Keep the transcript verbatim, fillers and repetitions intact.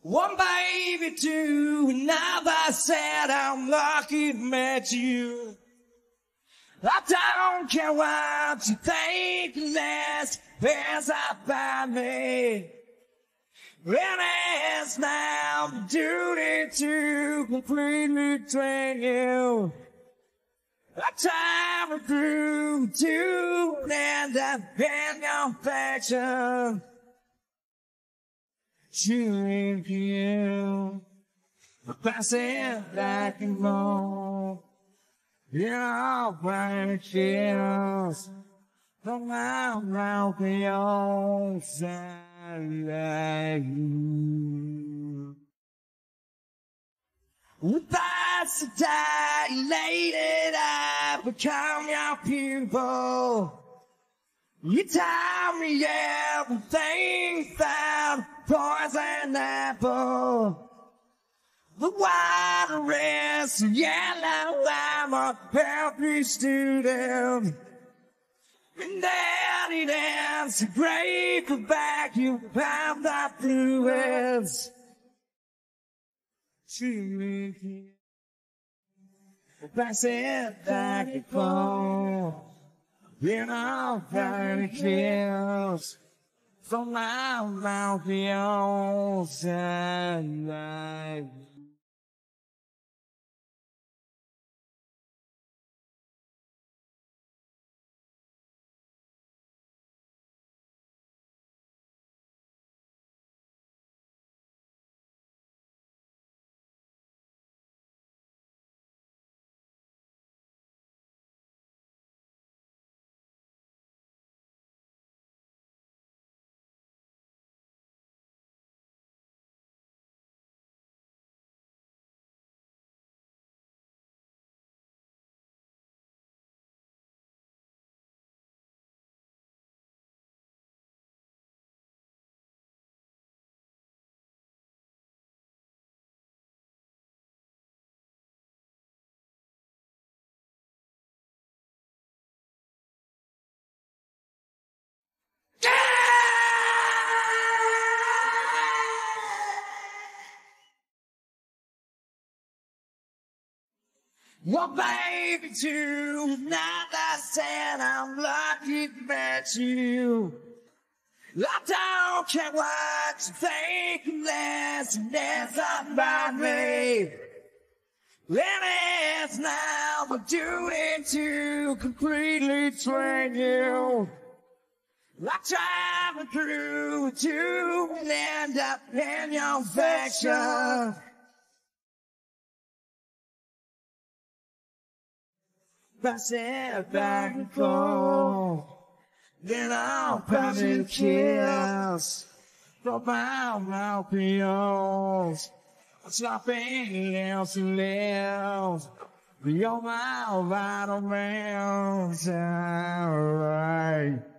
One baby to another said I'm lucky to met you. I don't care what you think unless there's up by me. It is now the duty to completely train you. I travel through to end up in your affection. Shooting you, passing back and forth. You know, burning chills from my mouth to your side like you. That's the dilated, I become your pupil. You tell me everything found poison apple. The water is yellow, I'm a healthy student. And then it ends to break the back, you have the fluids. To pass it back and forth. You know, burning kills from my mouth to your side. Well, baby, tonight said I'm lucky to met you. I don't care what you think unless it's up by me. It is now my duty to completely train you. I travel through to end up in your affection. Pass it back and forth. Then I'll pass it kills from my mouth to yours. It's nothing else to live. You're my vital man. Alright.